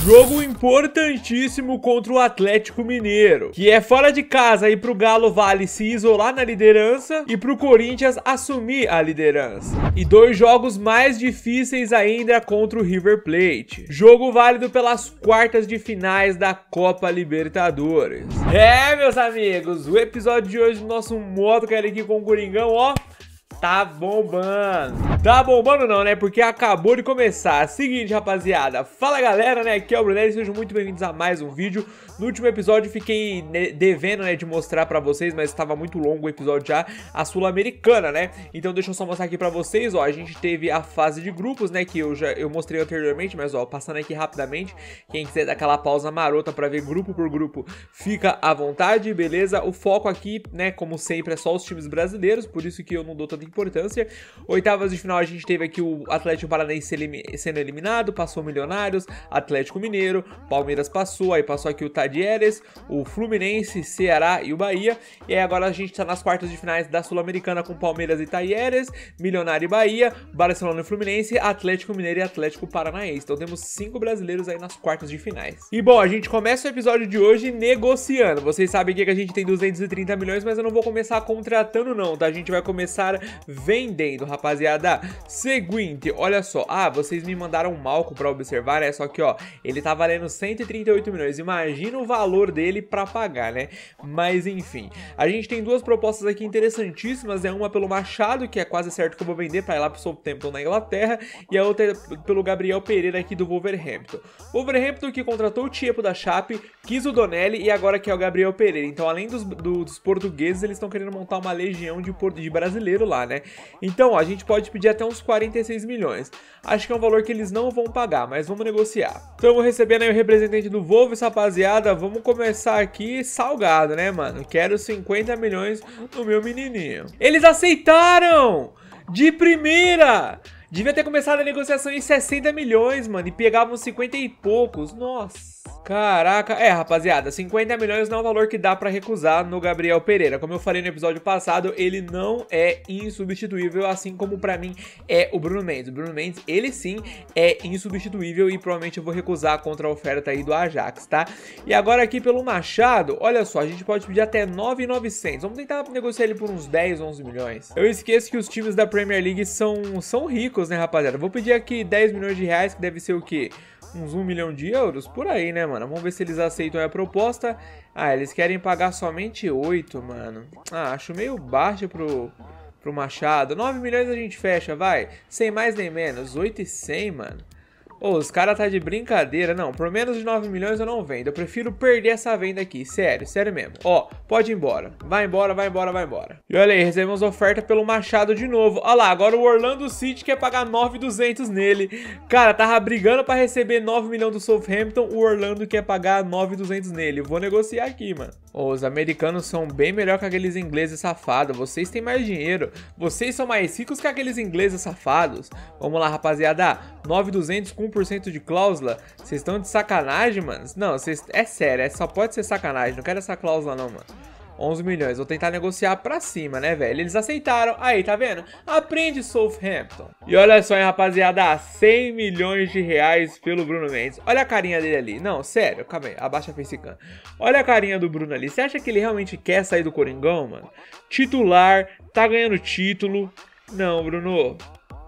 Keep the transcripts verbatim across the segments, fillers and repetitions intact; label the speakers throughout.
Speaker 1: Jogo importantíssimo contra o Atlético Mineiro, que é fora de casa, e pro Galo vale se isolar na liderança e pro Corinthians assumir a liderança. E dois jogos mais difíceis ainda contra o River Plate. Jogo válido pelas quartas de finais da Copa Libertadores. É, meus amigos, o episódio de hoje do nosso modo cara aqui com o Coringão, ó, tá bombando. Tá bombando não, né? Porque acabou de começar. Seguinte, rapaziada. Fala, galera, né? Aqui é o Brunelli. Sejam muito bem-vindos a mais um vídeo. No último episódio fiquei devendo, né, de mostrar pra vocês, mas estava muito longo o episódio já, a Sul-Americana, né? Então deixa eu só mostrar aqui pra vocês, ó. A gente teve a fase de grupos, né, que eu já eu mostrei anteriormente, mas, ó, passando aqui rapidamente. Quem quiser dar aquela pausa marota pra ver grupo por grupo, fica à vontade, beleza? O foco aqui, né, como sempre, é só os times brasileiros, por isso que eu não dou tanta importância. Oitavas de final a gente teve aqui o Atlético Paranaense elim sendo eliminado, passou o Milionários, Atlético Mineiro, Palmeiras passou, aí passou aqui o Tadieres, o Fluminense, Ceará e o Bahia. E aí agora a gente tá nas quartas de finais da Sul-Americana com Palmeiras e Tadieres, Milionário e Bahia, Barcelona e Fluminense, Atlético Mineiro e Atlético Paranaense. Então temos cinco brasileiros aí nas quartas de finais. E bom, a gente começa o episódio de hoje negociando. Vocês sabem que a gente tem duzentos e trinta milhões, mas eu não vou começar contratando não, tá? A gente vai começar vendendo, rapaziada. Seguinte, olha só. Ah, vocês me mandaram um Malco pra observar, né? Só que, ó, ele tá valendo cento e trinta e oito milhões. Imagina o valor dele pra pagar, né? Mas, enfim. A gente tem duas propostas aqui interessantíssimas. É uma pelo Machado, que é quase certo que eu vou vender pra ir lá pro Southampton na Inglaterra. E a outra é pelo Gabriel Pereira aqui do Wolverhampton. Wolverhampton que contratou o Tiepo da Chape, quis o Donelli e agora quer o Gabriel Pereira. Então, além dos, do, dos portugueses, eles estão querendo montar uma legião de, de brasileiro lá, né? Então, ó, a gente pode pedir até uns quarenta e seis milhões. Acho que é um valor que eles não vão pagar, mas vamos negociar. Estamos recebendo aí o representante do Wolves, rapaziada. Vamos começar aqui salgado, né, mano? Quero cinquenta milhões no meu menininho. Eles aceitaram! De primeira! Devia ter começado a negociação em sessenta milhões, mano, e pegavam cinquenta e poucos. Nossa. Caraca, é, rapaziada, cinquenta milhões não é um valor que dá pra recusar no Gabriel Pereira. Como eu falei no episódio passado, ele não é insubstituível, assim como pra mim é o Bruno Mendes. O Bruno Mendes, ele sim é insubstituível e provavelmente eu vou recusar contra a oferta aí do Ajax, tá? E agora aqui pelo Machado, olha só, a gente pode pedir até nove mil e novecentos. Vamos tentar negociar ele por uns dez, onze milhões. Eu esqueço que os times da Premier League são, são ricos, né, rapaziada? Vou pedir aqui dez milhões de reais, que deve ser o quê? Uns um milhão de euros? Por aí, né, mano? Vamos ver se eles aceitam a proposta. Ah, eles querem pagar somente oito, mano. Ah, acho meio baixo pro, pro Machado. nove milhões a gente fecha, vai. Sem mais nem menos. oito e cem, mano. Ô, oh, os caras tá de brincadeira. Não, por menos de nove milhões eu não vendo. Eu prefiro perder essa venda aqui. Sério, sério mesmo. Ó, oh, pode ir embora. Vai embora, vai embora, vai embora. E olha aí, recebemos oferta pelo Machado de novo. Olha lá, agora o Orlando City quer pagar nove mil e duzentos nele. Cara, tava brigando pra receber nove milhões do Southampton. O Orlando quer pagar nove mil e duzentos nele. Vou negociar aqui, mano. Oh, os americanos são bem melhor que aqueles ingleses safados. Vocês têm mais dinheiro. Vocês são mais ricos que aqueles ingleses safados. Vamos lá, rapaziada. nove mil e duzentos com um por cento de cláusula. Vocês estão de sacanagem, mano? Não, vocês... é sério, é... só pode ser sacanagem. Não quero essa cláusula não, mano. onze milhões, vou tentar negociar pra cima, né, velho? Eles aceitaram. Aí, tá vendo? Aprende, Southampton. E olha só, hein, rapaziada, cem milhões de reais pelo Bruno Mendes. Olha a carinha dele ali. Não, sério, calma aí, abaixa a facecam. Olha a carinha do Bruno ali. Você acha que ele realmente quer sair do Coringão, mano? Titular, tá ganhando título. Não, Bruno.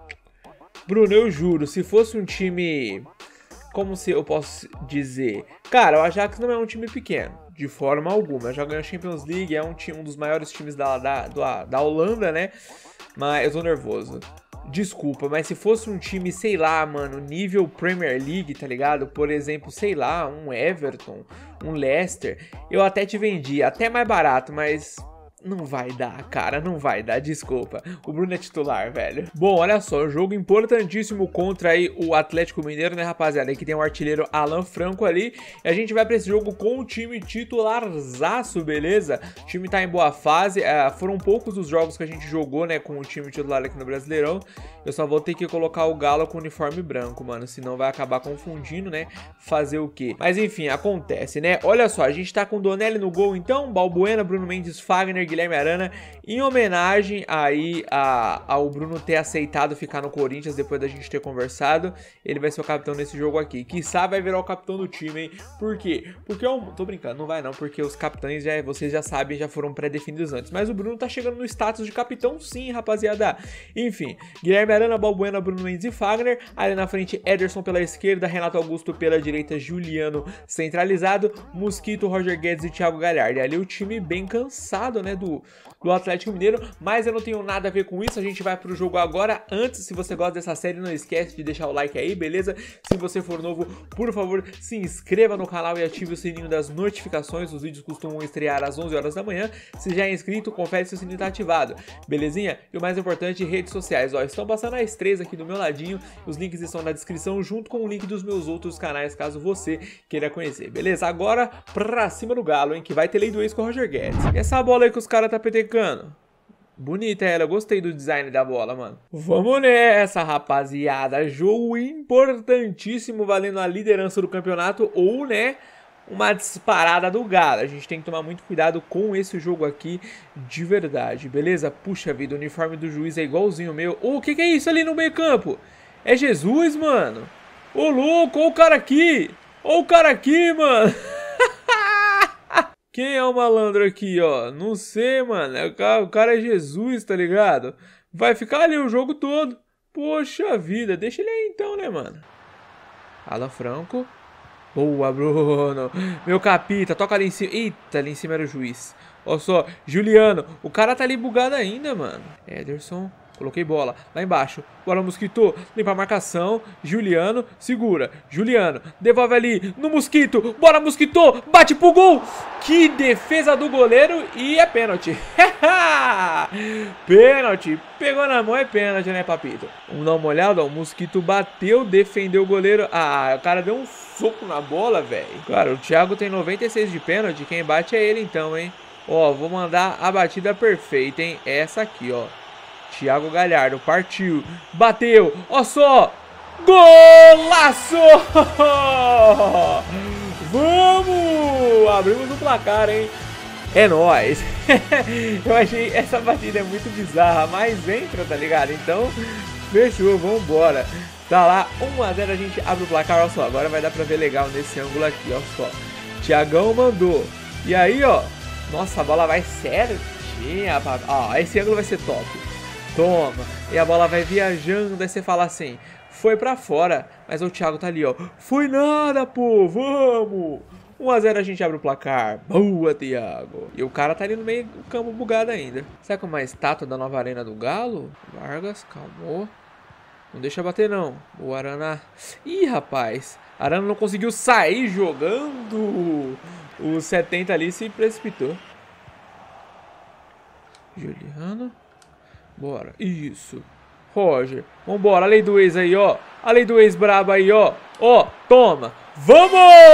Speaker 1: Bruno, eu juro, se fosse um time... Como se eu posso dizer? Cara, o Ajax não é um time pequeno, de forma alguma. Já ganhou a Champions League, é um, time, um dos maiores times da, da, da, da Holanda, né? Mas eu tô nervoso. Desculpa, mas se fosse um time, sei lá, mano, nível Premier League, tá ligado? Por exemplo, sei lá, um Everton, um Leicester, eu até te vendia, até mais barato, mas... não vai dar, cara, não vai dar, desculpa. O Bruno é titular, velho. Bom, olha só, um jogo importantíssimo contra aí o Atlético Mineiro, né, rapaziada? Aqui tem o artilheiro Alan Franco ali. E a gente vai pra esse jogo com o time titularzaço, beleza? O time tá em boa fase. É, foram poucos os jogos que a gente jogou, né, com o time titular aqui no Brasileirão. Eu só vou ter que colocar o Galo com o uniforme branco, mano, senão vai acabar confundindo, né? Fazer o quê? Mas enfim, acontece, né? Olha só, a gente tá com o Donelli no gol, então, Balbuena, Bruno Mendes, Fagner, Guilherme Arana, em homenagem aí a, ao Bruno ter aceitado ficar no Corinthians depois da gente ter conversado. Ele vai ser o capitão nesse jogo aqui. Quiçá vai virar o capitão do time, hein? Por quê? Porque eu tô brincando, não vai não, porque os capitães, já, vocês já sabem, já foram pré-definidos antes. Mas o Bruno tá chegando no status de capitão sim, rapaziada. Enfim, Guilherme Arana, Balbuena, Bruno Mendes e Fagner. Ali na frente, Ederson pela esquerda, Renato Augusto pela direita, Juliano centralizado, Mosquito, Roger Guedes e Thiago Galhardo. E ali o time bem cansado, né, do, do Atlético Mineiro, mas eu não tenho nada a ver com isso. A gente vai pro jogo agora. Antes, se você gosta dessa série, não esquece de deixar o like aí, beleza? Se você for novo, por favor, se inscreva no canal e ative o sininho das notificações. Os vídeos costumam estrear às onze horas da manhã. Se já é inscrito, confere se o sininho tá ativado, belezinha? E o mais importante, redes sociais, ó, estão passando as três aqui do meu ladinho. Os links estão na descrição, junto com o link dos meus outros canais, caso você queira conhecer, beleza? Agora, pra cima do Galo, hein, que vai ter lei do ex com o Roger Guedes. E essa bola aí que os caras tá petecando? Bonita ela, eu gostei do design da bola, mano. Vamos nessa, rapaziada. Jogo importantíssimo, valendo a liderança do campeonato ou, né, uma disparada do Galo. A gente tem que tomar muito cuidado com esse jogo aqui, de verdade, beleza? Puxa vida, o uniforme do juiz é igualzinho o meu. Ô, o que que é isso ali no meio campo? É Jesus, mano? Ô, louco, ô o cara aqui. Ô o cara aqui, mano. Quem é o malandro aqui, ó? Não sei, mano. O cara é Jesus, tá ligado? Vai ficar ali o jogo todo. Poxa vida. Deixa ele aí então, né, mano? Alan Franco. Boa, Bruno. Meu capita. Toca ali em cima. Eita, ali em cima era o juiz. Olha só. Juliano. O cara tá ali bugado ainda, mano. Ederson. Coloquei bola lá embaixo. Bora, Mosquito. Limpa a marcação. Juliano. Segura. Juliano. Devolve ali no Mosquito. Bora, Mosquito. Bate pro gol. Que defesa do goleiro. E é pênalti. Pênalti. Pegou na mão, é pênalti, né, papito? Vamos dar uma olhada. Ó. O Mosquito bateu, defendeu o goleiro. Ah, o cara deu um soco na bola, velho. Cara, o Thiago tem noventa e seis de pênalti. Quem bate é ele, então, hein? Ó, vou mandar a batida perfeita, hein? Essa aqui, ó. Thiago Galhardo, partiu, bateu, ó só, golaço! Vamos! Abrimos o placar, hein? É nóis! Eu achei essa batida é muito bizarra, mas entra, tá ligado? Então, fechou, vambora. Tá lá, um a zero, a gente abre o placar, ó só, agora vai dar pra ver legal nesse ângulo aqui, ó só. Thiagão mandou, e aí, ó, nossa, a bola vai certinha, ó, esse ângulo vai ser top. Toma, e a bola vai viajando, aí você fala assim, foi pra fora, mas o Thiago tá ali, ó, foi nada, pô, vamos, um a zero a gente abre o placar, boa, Thiago, e o cara tá ali no meio do campo bugado ainda. Será que é uma estátua da nova arena do Galo? Vargas, calmou, não deixa bater não, o Arana, ih, rapaz, Arana não conseguiu sair jogando, o setenta ali se precipitou. Juliano. Bora, isso. Roger, vambora, a lei do ex aí, ó. A lei do ex braba aí, ó. Ó, toma. Vamos!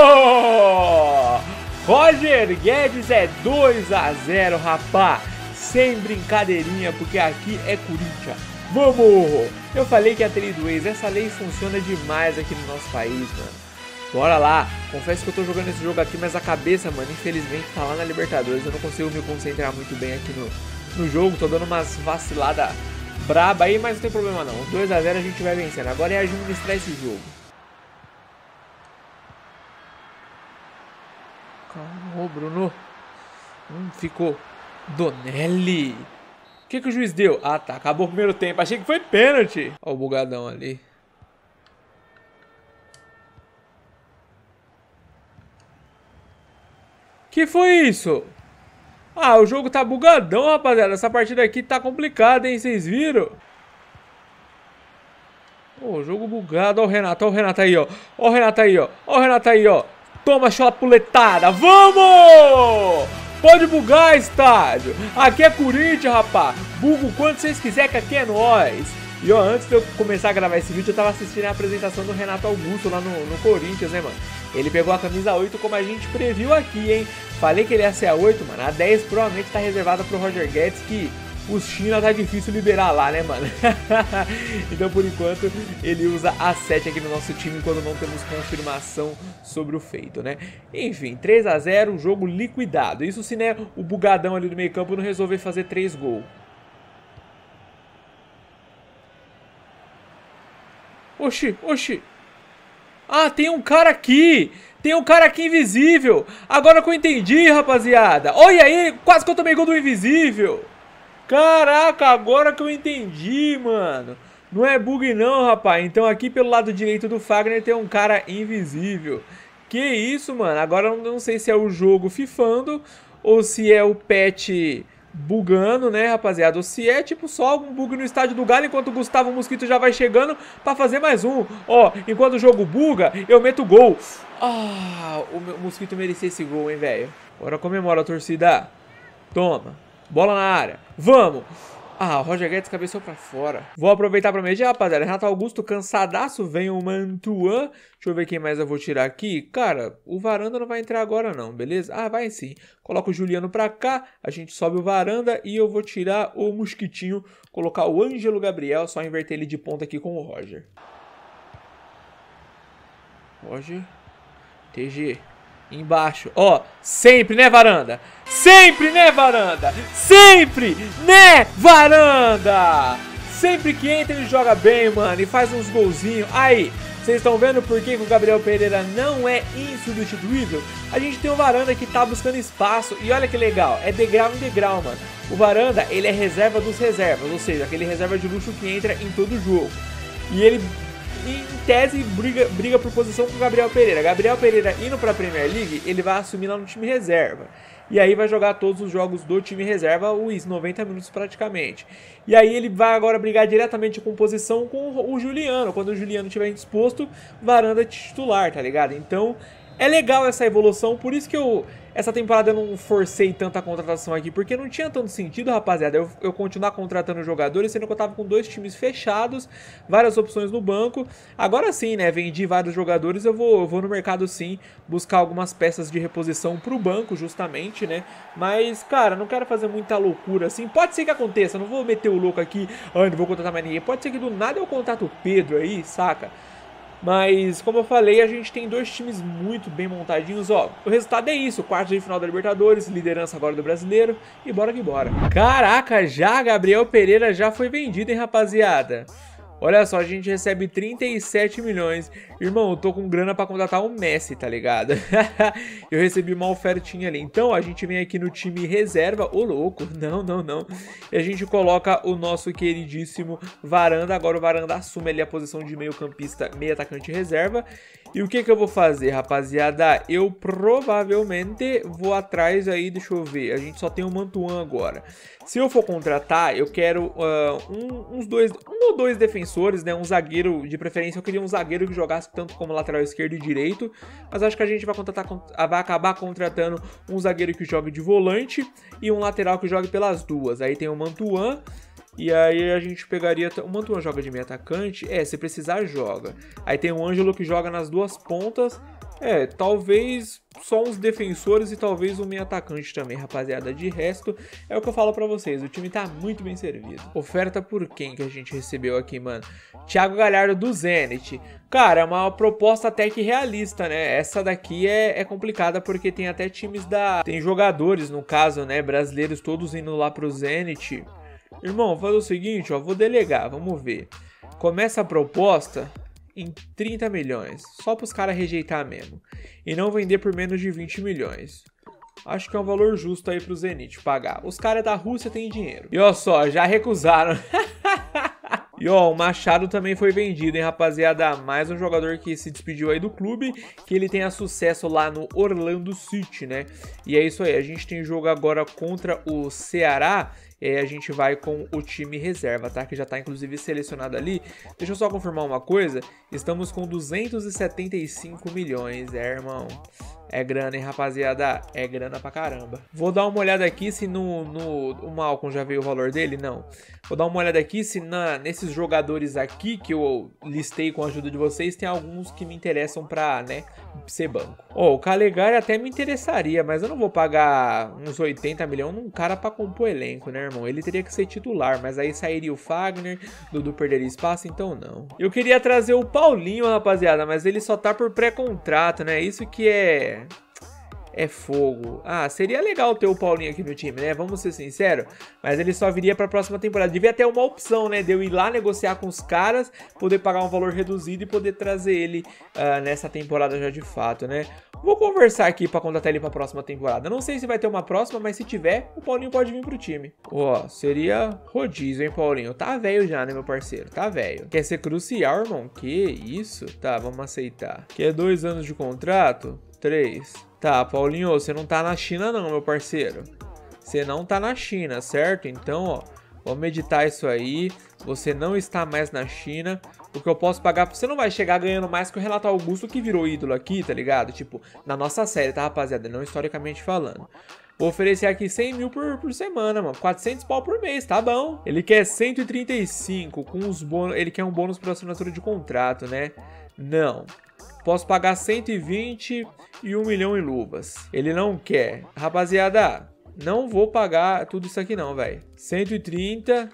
Speaker 1: Roger Guedes é dois a zero, rapá. Sem brincadeirinha, porque aqui é Corinthians. Vamos! Eu falei que a lei do ex, essa lei funciona demais aqui no nosso país, mano. Bora lá. Confesso que eu tô jogando esse jogo aqui, mas a cabeça, mano, infelizmente tá lá na Libertadores. Eu não consigo me concentrar muito bem aqui no... no jogo, tô dando umas vaciladas braba aí, mas não tem problema não, dois a zero a gente vai vencendo, agora é administrar esse jogo. Calma, Bruno. Hum, ficou Donelli. O que que o juiz deu? Ah tá, acabou o primeiro tempo, achei que foi pênalti. Ó o bugadão ali. Que foi isso? Ah, o jogo tá bugadão, rapaziada. Essa partida aqui tá complicada, hein? Vocês viram? Ô, oh, jogo bugado. Ó o Renato, ó o Renato aí, ó. Ó o Renato aí, ó. Ó o Renato aí, ó. Toma chapuletada. Vamos! Pode bugar, estádio. Aqui é Corinthians, rapá. Bugo quanto vocês quiserem, que aqui é nóis. E ó, antes de eu começar a gravar esse vídeo, eu tava assistindo a apresentação do Renato Augusto lá no, no Corinthians, né, mano? Ele pegou a camisa oito como a gente previu aqui, hein? Falei que ele ia ser a oito, mano. A dez provavelmente tá reservada pro Roger Guedes, que os China tá difícil liberar lá, né, mano? Então, por enquanto, ele usa A sete aqui no nosso time quando não temos confirmação sobre o feito, né? Enfim, três a zero, jogo liquidado. Isso se, né, o bugadão ali do meio campo não resolver fazer três gols. Oxi, oxi. Ah, tem um cara aqui. Tem um cara aqui invisível. Agora que eu entendi, rapaziada. Olha aí, quase que eu tomei gol do invisível. Caraca, agora que eu entendi, mano. Não é bug não, rapaz. Então aqui pelo lado direito do Fagner tem um cara invisível. Que isso, mano. Agora eu não sei se é o jogo fifando ou se é o patch bugando, né, rapaziada? Ou se é tipo só algum bug no estádio do Galo, enquanto o Gustavo Mosquito já vai chegando pra fazer mais um. Ó, enquanto o jogo buga, eu meto gol. Ah, o meu Mosquito merecia esse gol, hein, velho. Bora comemora, torcida. Toma. Bola na área. Vamos. Ah, o Roger Guedes cabeceou pra fora. Vou aproveitar pra medir, rapaziada. Renato Augusto cansadaço. Vem o Mantuan. Deixa eu ver quem mais eu vou tirar aqui. Cara, o Varanda não vai entrar agora não, beleza? Ah, vai sim. Coloca o Juliano pra cá. A gente sobe o Varanda. E eu vou tirar o Mosquitinho. Colocar o Ângelo Gabriel. Só inverter ele de ponta aqui com o Roger. Roger. T G. Embaixo, ó, sempre, né, Varanda? Sempre, né, Varanda? Sempre, né, Varanda? Sempre que entra ele joga bem, mano, e faz uns golzinhos. Aí, vocês estão vendo por que o Gabriel Pereira não é insubstituível? A gente tem o Varanda que tá buscando espaço e olha que legal, é degrau em degrau, mano. O Varanda, ele é reserva dos reservas, ou seja, aquele reserva de luxo que entra em todo jogo. E ele... em tese, briga, briga por posição com o Gabriel Pereira. Gabriel Pereira indo pra Premier League, ele vai assumir lá no time reserva. E aí vai jogar todos os jogos do time reserva, os noventa minutos praticamente. E aí ele vai agora brigar diretamente com posição com o Juliano. Quando o Juliano estiver indisposto, Varanda titular, tá ligado? Então, é legal essa evolução, por isso que eu... essa temporada eu não forcei tanta contratação aqui, porque não tinha tanto sentido, rapaziada, eu, eu continuar contratando jogadores, sendo que eu tava com dois times fechados, várias opções no banco. Agora sim, né, vendi vários jogadores, eu vou, eu vou no mercado sim, buscar algumas peças de reposição pro banco, justamente, né. Mas, cara, não quero fazer muita loucura assim, pode ser que aconteça, não vou meter o louco aqui, ah, não vou contratar mais ninguém, pode ser que do nada eu contato o Pedro aí, saca? Mas, como eu falei, a gente tem dois times muito bem montadinhos, ó. O resultado é isso, quarto de final da Libertadores, liderança agora do Brasileiro, e bora que bora. Caraca, já Gabriel Pereira já foi vendido, hein, rapaziada? Olha só, a gente recebe trinta e sete milhões. Irmão, eu tô com grana pra contratar o Messi, tá ligado? Eu recebi uma ofertinha ali. Então, a gente vem aqui no time reserva. Ô, louco, não, não, não. E a gente coloca o nosso queridíssimo Varanda. Agora o Varanda assume ali a posição de meio campista, meio atacante reserva. E o que que eu vou fazer, rapaziada? Eu provavelmente vou atrás aí, deixa eu ver. A gente só tem o Mantuan agora. Se eu for contratar, eu quero uh, um, uns dois, um ou dois defensores, né? Um zagueiro, de preferência, eu queria um zagueiro que jogasse tanto como lateral esquerdo e direito. Mas acho que a gente vai, contratar, vai acabar contratando um zagueiro que jogue de volante e um lateral que jogue pelas duas. Aí tem o Mantuan. E aí a gente pegaria... O Mantuan joga de meio atacante? É, se precisar, joga. Aí tem o Ângelo que joga nas duas pontas. É, talvez só uns defensores e talvez um meio atacante também, rapaziada. De resto, é o que eu falo pra vocês. O time tá muito bem servido. Oferta por quem que a gente recebeu aqui, mano? Thiago Galhardo do Zenit. Cara, é uma proposta até que realista, né? Essa daqui é, é complicada porque tem até times da... Tem jogadores, no caso, né? Brasileiros todos indo lá pro Zenit. Irmão, vou fazer o seguinte, ó, vou delegar, vamos ver. Começa a proposta em trinta milhões, só para os caras rejeitar mesmo. E não vender por menos de vinte milhões. Acho que é um valor justo aí pro Zenit pagar. Os caras da Rússia têm dinheiro. E ó só, já recusaram. E ó, o Machado também foi vendido, hein, rapaziada? Mais um jogador que se despediu aí do clube, que ele tenha sucesso lá no Orlando City, né? E é isso aí, a gente tem jogo agora contra o Ceará. É, a gente vai com o time reserva, tá? Que já tá inclusive selecionado ali. Deixa eu só confirmar uma coisa. Estamos com duzentos e setenta e cinco milhões, é, irmão. É grana, hein, rapaziada? É grana pra caramba. Vou dar uma olhada aqui se no, no... O Malcom já veio o valor dele? Não. Vou dar uma olhada aqui se na, nesses jogadores aqui que eu listei com a ajuda de vocês, tem alguns que me interessam pra, né, ser banco. Ó, oh, o Calegari até me interessaria, mas eu não vou pagar uns oitenta milhões num cara pra compor elenco, né, irmão? Ele teria que ser titular, mas aí sairia o Fagner, Dudu perderia espaço, então não. Eu queria trazer o Paulinho, rapaziada, mas ele só tá por pré-contrato, né? Isso que é... é fogo. Ah, seria legal ter o Paulinho aqui no time, né? Vamos ser sinceros. Mas ele só viria pra próxima temporada. Devia ter uma opção, né? De eu ir lá negociar com os caras, poder pagar um valor reduzido e poder trazer ele uh, nessa temporada já de fato, né? Vou conversar aqui pra contratar ele pra próxima temporada. Não sei se vai ter uma próxima, mas se tiver, o Paulinho pode vir pro time. Ó, seria rodízio, hein, Paulinho? Tá velho já, né, meu parceiro? Tá velho. Quer ser crucial, irmão? Que isso? Tá, vamos aceitar. Quer dois anos de contrato? Três. Tá, Paulinho, você não tá na China não, meu parceiro. Você não tá na China, certo? Então, ó, vamos meditar isso aí. Você não está mais na China. O que eu posso pagar... Você não vai chegar ganhando mais que o Renato Augusto, que virou ídolo aqui, tá ligado? Tipo, na nossa série, tá, rapaziada? Não historicamente falando. Vou oferecer aqui cem mil por, por semana, mano. quatrocentos pau por mês, tá bom. Ele quer cento e trinta e cinco com os bônus... Ele quer um bônus por assinatura de contrato, né? Não. Posso pagar cento e vinte e um milhão em luvas. Ele não quer. Rapaziada, não vou pagar tudo isso aqui não, velho. cento e trinta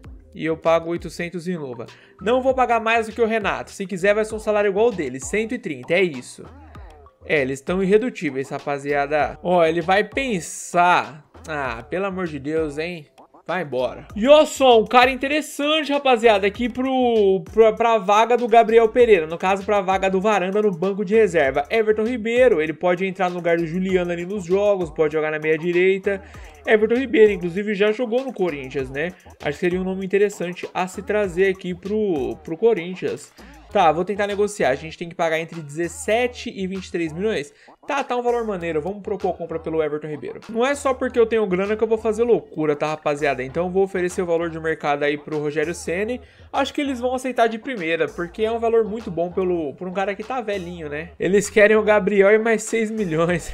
Speaker 1: e eu pago oitocentos em luva. Não vou pagar mais do que o Renato. Se quiser vai ser um salário igual o dele. cento e trinta, é isso. É, eles estão irredutíveis, rapaziada. Ó, ele vai pensar... Ah, pelo amor de Deus, hein? Vai embora. E olha só, um cara interessante, rapaziada, aqui pro, pra, pra vaga do Gabriel Pereira. No caso, pra vaga do Varanda no banco de reserva. Everton Ribeiro, ele pode entrar no lugar do Juliano ali nos jogos, pode jogar na meia direita. Everton Ribeiro, inclusive, já jogou no Corinthians, né? Acho que seria um nome interessante a se trazer aqui pro, pro Corinthians. Tá, vou tentar negociar. A gente tem que pagar entre dezessete e vinte e três milhões. Tá, tá um valor maneiro. Vamos propor a compra pelo Everton Ribeiro. Não é só porque eu tenho grana que eu vou fazer loucura, tá, rapaziada? Então eu vou oferecer o valor de mercado aí pro Rogério Ceni. Acho que eles vão aceitar de primeira, porque é um valor muito bom pelo, por um cara que tá velhinho, né? Eles querem o Gabriel e mais seis milhões.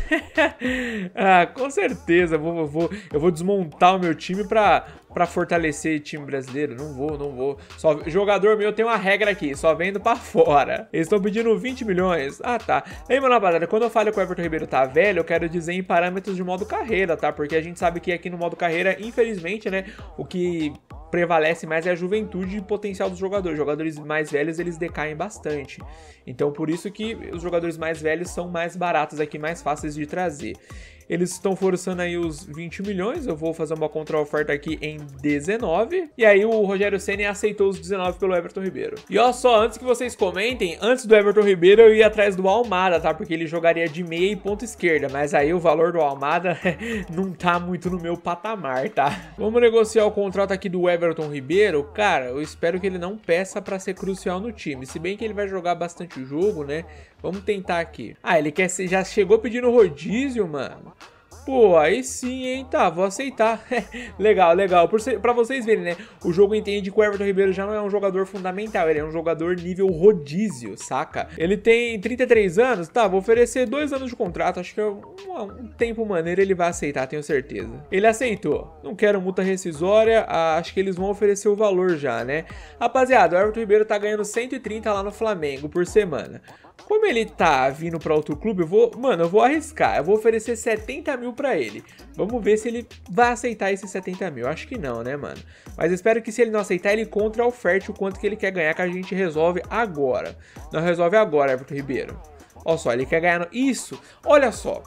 Speaker 1: Ah, com certeza. Eu vou, eu, vou, eu vou desmontar o meu time pra... pra fortalecer o time brasileiro. Não vou, não vou. Só, jogador meu tem uma regra aqui, só vendo pra fora. Eles estão pedindo vinte milhões. Ah, tá. Aí, mano, rapaziada, quando eu falo que o Everton Ribeiro tá velho, eu quero dizer em parâmetros de modo carreira, tá? Porque a gente sabe que aqui no modo carreira, infelizmente, né, o que prevalece mais é a juventude e potencial dos jogadores. Jogadores mais velhos, eles decaem bastante. Então, por isso que os jogadores mais velhos são mais baratos aqui, mais fáceis de trazer. Eles estão forçando aí os vinte milhões, eu vou fazer uma contra-oferta aqui em dezenove. E aí o Rogério Ceni aceitou os dezenove pelo Everton Ribeiro. E ó só, antes que vocês comentem, antes do Everton Ribeiro eu ia atrás do Almada, tá? Porque ele jogaria de meia e ponta esquerda, mas aí o valor do Almada não tá muito no meu patamar, tá? Vamos negociar o contrato aqui do Everton Ribeiro. Cara, eu espero que ele não peça pra ser crucial no time, se bem que ele vai jogar bastante o jogo, né? Vamos tentar aqui. Ah, ele quer ser, já chegou pedindo rodízio, mano. Pô, aí sim, hein? Tá, vou aceitar. Legal, legal. Por ser, pra vocês verem, né? O jogo entende que o Everton Ribeiro já não é um jogador fundamental. Ele é um jogador nível rodízio, saca? Ele tem trinta e três anos. Tá, vou oferecer dois anos de contrato. Acho que é um, um tempo maneiro, ele vai aceitar, tenho certeza. Ele aceitou. Não quero multa rescisória. Ah, acho que eles vão oferecer o valor já, né? Rapaziada, o Everton Ribeiro tá ganhando cento e trinta lá no Flamengo por semana. Como ele tá vindo pra outro clube, eu vou... Mano, eu vou arriscar. Eu vou oferecer setenta mil pra ele. Vamos ver se ele vai aceitar esses setenta mil. Acho que não, né, mano? Mas espero que se ele não aceitar, ele contra-oferte o quanto que ele quer ganhar, que a gente resolve agora. Não resolve agora, Everton Ribeiro. Olha só, ele quer ganhar... No... Isso! Olha só!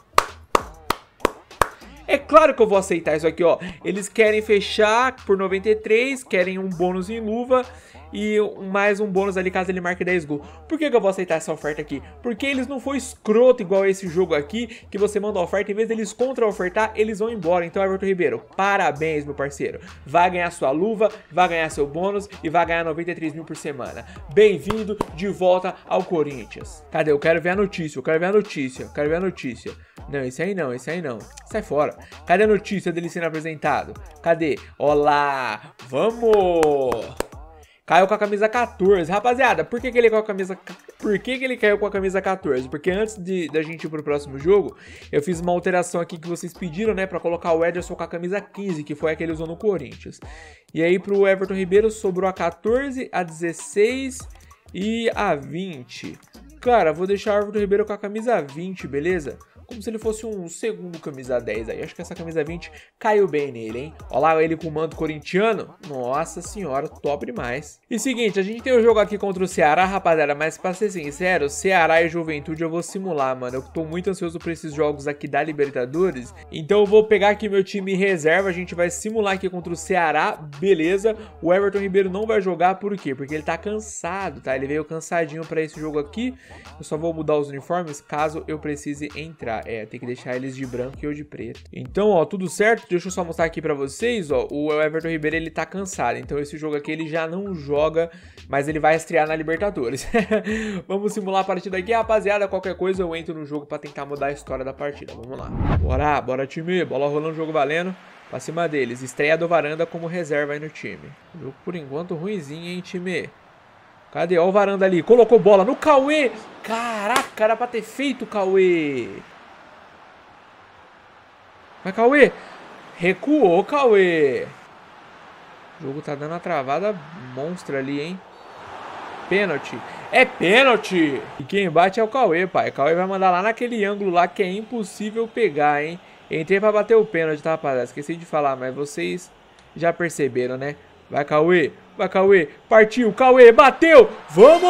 Speaker 1: É claro que eu vou aceitar isso aqui, ó. Eles querem fechar por noventa e três, querem um bônus em luva e mais um bônus ali caso ele marque dez gols. Por que que eu vou aceitar essa oferta aqui? Porque eles não foi escroto igual esse jogo aqui, que você manda a oferta, em vez deles contra-ofertar, eles vão embora. Então, Everton Ribeiro, parabéns, meu parceiro. Vai ganhar sua luva, vai ganhar seu bônus e vai ganhar noventa e três mil por semana. Bem-vindo de volta ao Corinthians. Cadê? Eu quero ver a notícia, eu quero ver a notícia, eu quero ver a notícia. Não, esse aí não, esse aí não. Sai fora. Cadê a notícia dele sendo apresentado? Cadê? Olá, vamos! Caiu com a camisa quatorze. Rapaziada, por que que ele caiu com a camisa... Por que que ele caiu com a camisa quatorze? Porque antes de da gente ir pro próximo jogo, eu fiz uma alteração aqui que vocês pediram, né? Pra colocar o Ederson com a camisa quinze, que foi a que ele usou no Corinthians. E aí pro Everton Ribeiro sobrou a quatorze, a dezesseis e a vinte. Cara, vou deixar o Everton Ribeiro com a camisa vinte, beleza? Como se ele fosse um segundo camisa dez aí. Acho que essa camisa vinte caiu bem nele, hein? Olha lá ele com o manto corintiano. Nossa senhora, top demais. E seguinte, a gente tem o jogo aqui contra o Ceará, rapaziada. Mas pra ser sincero, Ceará e Juventude eu vou simular, mano. Eu tô muito ansioso por esses jogos aqui da Libertadores. Então eu vou pegar aqui meu time reserva. A gente vai simular aqui contra o Ceará, beleza? O Everton Ribeiro não vai jogar, por quê? Porque ele tá cansado, tá? Ele veio cansadinho pra esse jogo aqui. Eu só vou mudar os uniformes caso eu precise entrar. É, tem que deixar eles de branco e eu de preto. Então, ó, tudo certo. Deixa eu só mostrar aqui pra vocês, ó. O Everton Ribeiro, ele tá cansado. Então, esse jogo aqui, ele já não joga, mas ele vai estrear na Libertadores. Vamos simular a partida aqui, rapaziada. Qualquer coisa, eu entro no jogo pra tentar mudar a história da partida. Vamos lá. Bora, bora, time. Bola rolando, jogo valendo. Pra cima deles. Estreia do Varanda como reserva aí no time. Jogo, por enquanto, ruinzinho, hein, time? Cadê? Ó o Varanda ali. Colocou bola no Cauê. Caraca, era pra ter feito o Cauê. Vai, Cauê. Recuou, Cauê. O jogo tá dando uma travada monstra ali, hein? Pênalti. É pênalti. E quem bate é o Cauê, pai. O Cauê vai mandar lá naquele ângulo lá que é impossível pegar, hein? Entrei pra bater o pênalti, tá, rapaziada? Esqueci de falar, mas vocês já perceberam, né? Vai, Cauê. Vai, Cauê. Partiu. Cauê. Bateu. Vamos!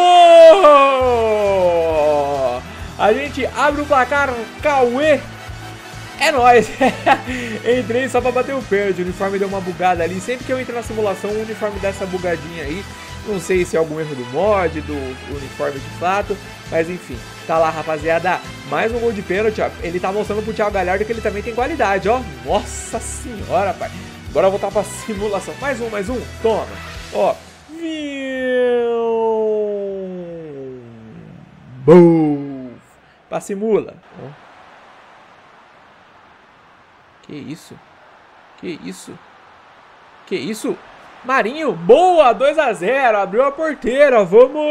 Speaker 1: A gente abre o placar. Cauê. É nóis. Entrei só pra bater o pênalti. O uniforme deu uma bugada ali. Sempre que eu entro na simulação, o uniforme dá essa bugadinha aí. Não sei se é algum erro do mod, do uniforme de fato. Mas enfim, tá lá, rapaziada. Mais um gol de pênalti, ó. Ele tá mostrando pro Thiago Galhardo que ele também tem qualidade, ó. Nossa senhora, pai. Bora voltar pra simulação. Mais um, mais um. Toma. Ó. Boom. Pra simula. Ó. Que isso? Que isso? Que isso? Marinho, boa, dois a zero, abriu a porteira,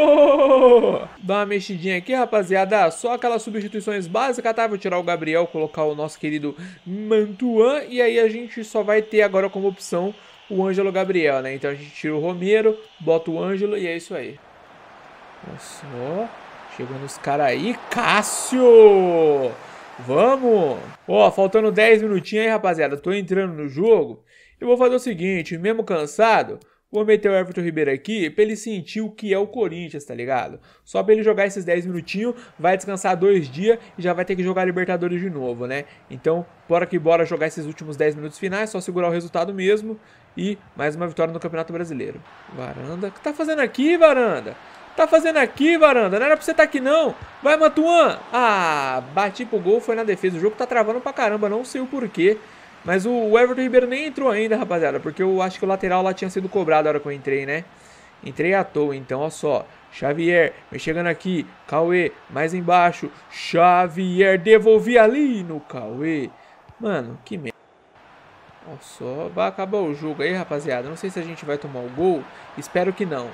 Speaker 1: vamos! Dá uma mexidinha aqui, rapaziada, só aquelas substituições básicas, tá? Vou tirar o Gabriel, colocar o nosso querido Mantuan, e aí a gente só vai ter agora como opção o Ângelo Gabriel, né? Então a gente tira o Romero, bota o Ângelo e é isso aí. Olha só, chegando os caras aí, Cássio! Vamos! Ó, faltando dez minutinhos aí, rapaziada, tô entrando no jogo. Eu vou fazer o seguinte, mesmo cansado, vou meter o Everton Ribeiro aqui pra ele sentir o que é o Corinthians, tá ligado? Só pra ele jogar esses dez minutinhos, vai descansar dois dias e já vai ter que jogar Libertadores de novo, né? Então, bora que bora jogar esses últimos dez minutos finais, só segurar o resultado mesmo e mais uma vitória no Campeonato Brasileiro. Varanda, o que tá fazendo aqui, Varanda? Tá fazendo aqui, Varanda? Não era pra você estar aqui, não. Vai, Mantuan. Ah, bati pro gol, foi na defesa. O jogo tá travando pra caramba, não sei o porquê. Mas o Everton Ribeiro nem entrou ainda, rapaziada, porque eu acho que o lateral lá tinha sido cobrado na hora que eu entrei, né? Entrei à toa, então, ó só. Xavier, vem chegando aqui. Cauê, mais embaixo. Xavier, devolvi ali no Cauê. Mano, que merda. Ó só, vai acabar o jogo aí, rapaziada. Não sei se a gente vai tomar o gol. Espero que não.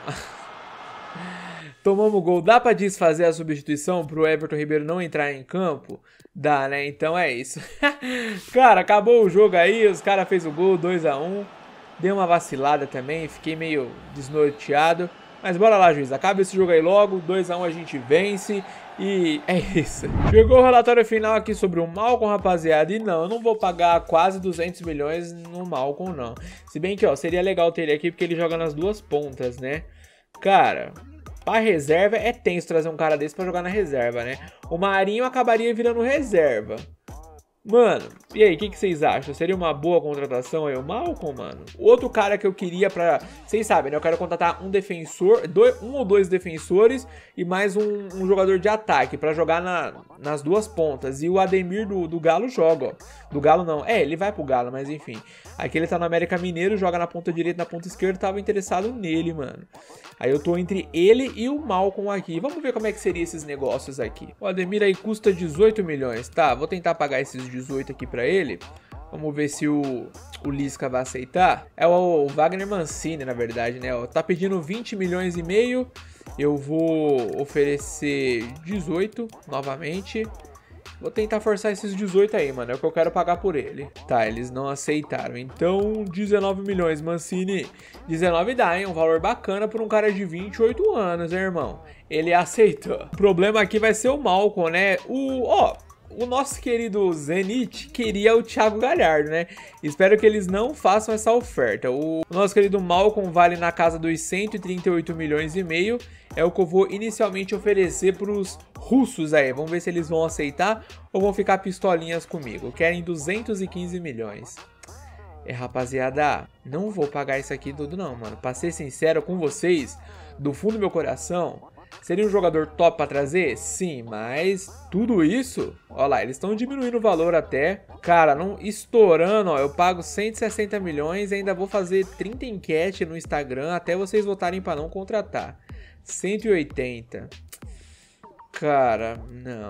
Speaker 1: Tomamos o gol. Dá pra desfazer a substituição pro Everton Ribeiro não entrar em campo? Dá, né? Então é isso. Cara, acabou o jogo aí. Os caras fez o gol, dois a um. Deu uma vacilada também. Fiquei meio desnorteado. Mas bora lá, juiz. Acaba esse jogo aí logo. dois a um a gente vence. E é isso. Chegou o relatório final aqui sobre o Malcom, rapaziada. E não, eu não vou pagar quase duzentos milhões no Malcom, não. Se bem que, ó, seria legal ter ele aqui porque ele joga nas duas pontas, né? Cara, pra reserva é tenso trazer um cara desse pra jogar na reserva, né? O Marinho acabaria virando reserva. Mano, e aí, o que, que vocês acham? Seria uma boa contratação aí o Malcom, mano? Outro cara que eu queria pra... Vocês sabem, né? Eu quero contratar um defensor, dois, um ou dois defensores e mais um, um jogador de ataque pra jogar na, nas duas pontas. E o Ademir do, do Galo joga, ó. Do Galo não. É, ele vai pro Galo, mas enfim. Aqui ele tá no América Mineiro, joga na ponta direita, na ponta esquerda. Tava interessado nele, mano. Aí eu tô entre ele e o Malcom aqui. Vamos ver como é que seria esses negócios aqui. O Ademir aí custa dezoito milhões. Tá, vou tentar pagar esses dezoito aqui pra ele. Vamos ver se o, o Lisca vai aceitar. É o, o Wagner Mancini, na verdade, né? Ó, tá pedindo vinte milhões e meio. Eu vou oferecer dezoito novamente. Vou tentar forçar esses dezoito aí, mano. É o que eu quero pagar por ele. Tá, eles não aceitaram. Então, dezenove milhões, Mancini. dezenove dá, hein? Um valor bacana por um cara de vinte e oito anos, hein, irmão? Ele aceitou. O problema aqui vai ser o Malcom, né? O... Ó... O nosso querido Zenit queria o Thiago Galhardo, né? Espero que eles não façam essa oferta. O nosso querido Malcom vale na casa dos cento e trinta e oito milhões e meio. É o que eu vou inicialmente oferecer para os russos aí. Vamos ver se eles vão aceitar ou vão ficar pistolinhas comigo. Querem duzentos e quinze milhões. É, rapaziada, não vou pagar isso aqui tudo não, mano. Pra ser sincero com vocês, do fundo do meu coração... Seria um jogador top pra trazer? Sim, mas tudo isso... Olha lá, eles estão diminuindo o valor até. Cara, não estourando, ó. Eu pago cento e sessenta milhões e ainda vou fazer trinta enquete no Instagram até vocês votarem pra não contratar. cento e oitenta. Cara, não.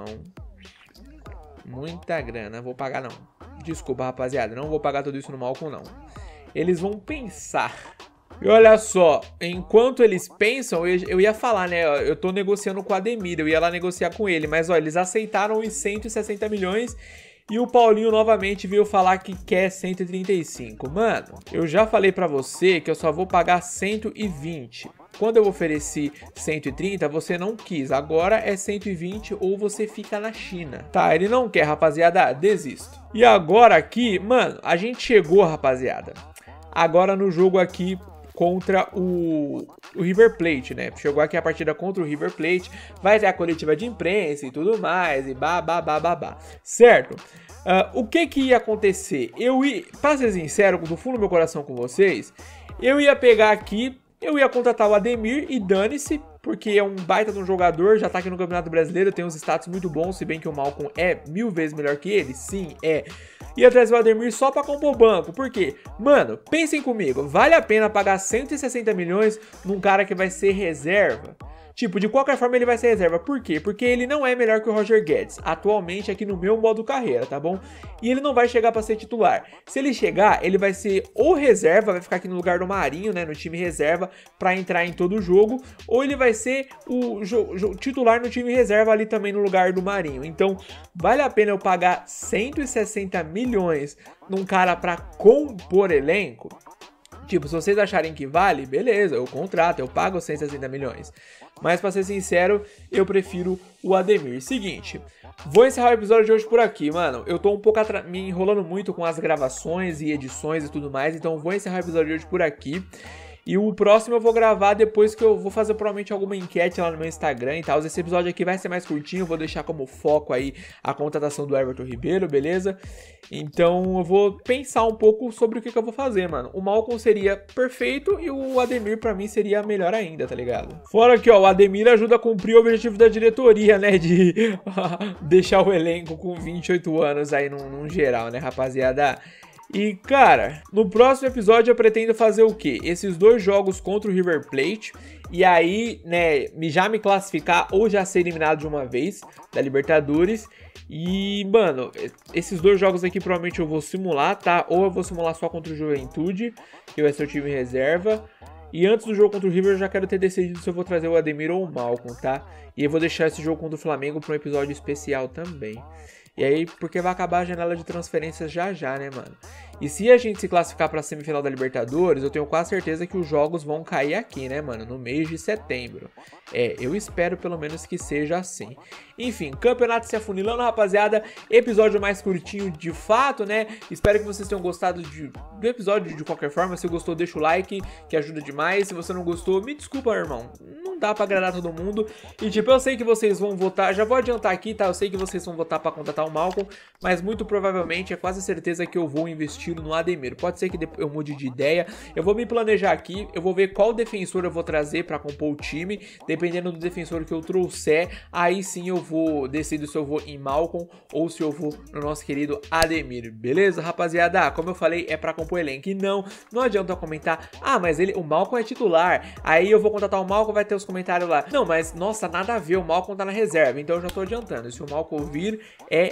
Speaker 1: Muita grana, vou pagar não. Desculpa, rapaziada, não vou pagar tudo isso no Malcom, não. Eles vão pensar... E olha só, enquanto eles pensam, eu, eu ia falar, né, eu tô negociando com o Ademir, eu ia lá negociar com ele, mas ó, eles aceitaram os cento e sessenta milhões e o Paulinho novamente veio falar que quer cento e trinta e cinco. Mano, eu já falei pra você que eu só vou pagar cento e vinte. Quando eu ofereci cento e trinta, você não quis, agora é cento e vinte ou você fica na China. Tá, ele não quer, rapaziada, desisto. E agora aqui, mano, a gente chegou, rapaziada, agora no jogo aqui... contra o, o River Plate, né? Chegou aqui a partida contra o River Plate, vai ter a coletiva de imprensa e tudo mais, e babá, babá, certo? Uh, o que que ia acontecer? Eu ia, pra ser sincero, do fundo do meu coração com vocês, eu ia pegar aqui, eu ia contratar o Ademir e dane-se, porque é um baita de um jogador, já tá aqui no Campeonato Brasileiro, tem uns status muito bons, se bem que o Malcom é mil vezes melhor que ele, sim, é. Ia trazer o Ademir só pra compor o banco, por quê? Mano, pensem comigo, vale a pena pagar cento e sessenta milhões num cara que vai ser reserva? Tipo, de qualquer forma ele vai ser reserva. Por quê? Porque ele não é melhor que o Roger Guedes, atualmente aqui no meu modo carreira, tá bom? E ele não vai chegar pra ser titular. Se ele chegar, ele vai ser ou reserva, vai ficar aqui no lugar do Marinho, né, no time reserva, pra entrar em todo o jogo, ou ele vai ser o titular no time reserva ali também no lugar do Marinho. Então, vale a pena eu pagar cento e sessenta milhões num cara pra compor elenco? Tipo, se vocês acharem que vale, beleza, eu contrato, eu pago cento e sessenta milhões. Mas pra ser sincero, eu prefiro o Ademir. Seguinte, vou encerrar o episódio de hoje por aqui, mano. Eu tô um pouco me enrolando muito com as gravações e edições e tudo mais, então vou encerrar o episódio de hoje por aqui. E o próximo eu vou gravar depois que eu vou fazer provavelmente alguma enquete lá no meu Instagram e tal. Esse episódio aqui vai ser mais curtinho, eu vou deixar como foco aí a contratação do Everton Ribeiro, beleza? Então eu vou pensar um pouco sobre o que, que eu vou fazer, mano. O Malcom seria perfeito e o Ademir pra mim seria melhor ainda, tá ligado? Fora que, ó, o Ademir ajuda a cumprir o objetivo da diretoria, né? De deixar o elenco com vinte e oito anos aí num, num geral, né, rapaziada? E, cara, no próximo episódio eu pretendo fazer o quê? Esses dois jogos contra o River Plate. E aí, né, já me classificar ou já ser eliminado de uma vez da Libertadores. E, mano, esses dois jogos aqui provavelmente eu vou simular, tá? Ou eu vou simular só contra o Juventude, que vai ser o time reserva. E antes do jogo contra o River eu já quero ter decidido se eu vou trazer o Ademir ou o Malcom, tá? E eu vou deixar esse jogo contra o Flamengo para um episódio especial também. E aí, porque vai acabar a janela de transferências já já, né, mano? E se a gente se classificar pra semifinal da Libertadores, eu tenho quase certeza que os jogos vão cair aqui, né, mano? No mês de setembro. É, eu espero pelo menos que seja assim. Enfim, campeonato se afunilando, rapaziada. Episódio mais curtinho de fato, né? Espero que vocês tenham gostado de, do episódio de qualquer forma. Se gostou, deixa o like, que ajuda demais. Se você não gostou, me desculpa, irmão. Não dá pra agradar todo mundo. E tipo, eu sei que vocês vão votar. Já vou adiantar aqui, tá? Eu sei que vocês vão votar pra contratar o Malcom. Mas muito provavelmente, é quase certeza que eu vou investir no Ademir. Pode ser que eu mude de ideia. Eu vou me planejar aqui. Eu vou ver qual defensor eu vou trazer pra compor o time. Dependendo do defensor que eu trouxer, aí sim eu vou decidir se eu vou em Malcom ou se eu vou no nosso querido Ademir. Beleza, rapaziada? Como eu falei, é pra compor elenco. E não, não adianta eu comentar, ah, mas ele, o Malcom é titular. Aí eu vou contratar o Malcom, vai ter os comentários lá. Não, mas nossa, nada a ver, o Malcom tá na reserva. Então eu já tô adiantando. Se o Malcom vir, é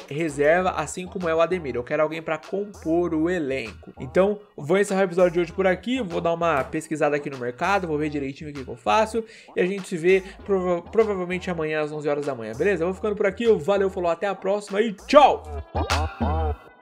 Speaker 1: reserva, assim como é o Ademir. Eu quero alguém para compor o elenco. Então, vou encerrar o episódio de hoje por aqui. Vou dar uma pesquisada aqui no mercado, vou ver direitinho o que, que eu faço. E a gente se vê prova provavelmente amanhã às onze horas da manhã, beleza? Eu vou ficando por aqui. Valeu, falou, até a próxima e tchau!